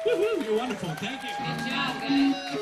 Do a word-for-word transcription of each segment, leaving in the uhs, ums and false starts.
Woohoo! You're wonderful. Thank you. Good job, guys.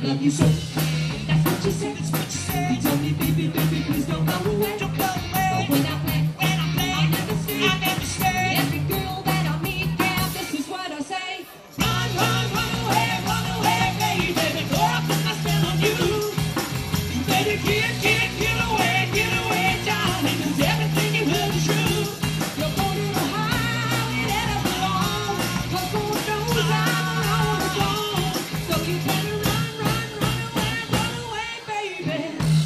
love you so. That's what you said, that's what you said. You told me, baby, baby, please don't go away. Don't go away. But when I play, when I play, I never stay, I never stay. Every girl that I meet, yeah, this is what I say. Run, run, run away, run away, baby, baby, go up and I spell on you. You better get, get, get away, get away, darling, 'cause everything you heard is true. You're going to the highway that I belong, 'cause Lord knows I'm on the phone. So you better run, run, run away, run away, baby.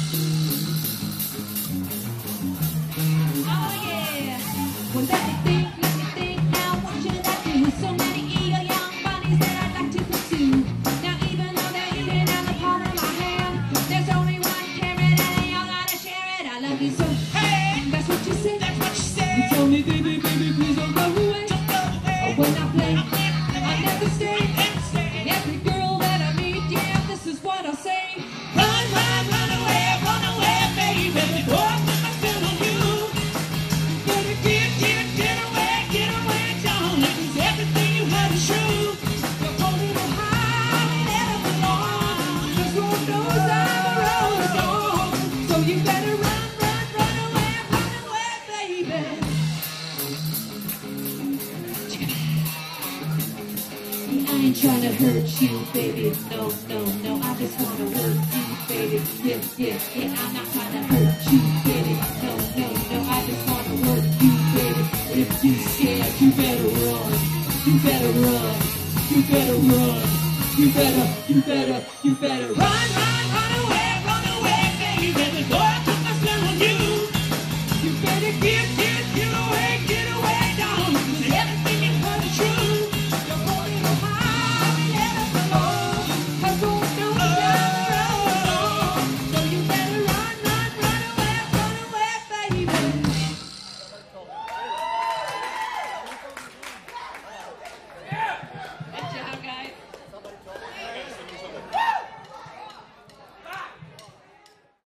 Oh yeah. Well, let me think, let me think now. What should I do? So many eager young bunnies that I'd like to pursue. Now even though they're eating out the palm of my hand, there's only one carrot and they all gotta share it. I love you so. Hey, that's what you said. That's what you said. You told me, baby, baby, please don't go away. Don't go away. Oh, when I play, I never stay. Every girl that I meet, yeah, this is what I say. Run, run, run away, run away, baby. Go up and I spell on you. Better get, get, get away, get away, darling, 'cause everything you heard is true. You're going to the highway that I belong, 'cause Lord knows I'm a rolling stone. So you better run, run, run away, run away, baby. I ain't trying to hurt you, baby. No, no, no. I just wanna work you, baby. Yeah, yeah, yeah. I'm not trying to hurt you, baby. No, no, no. I just wanna work you, baby. If you scared, you better run. You better run. You better run. You better, you better, you better run, run, run away, run away, baby. Baby, go up and I spell on you. You better get.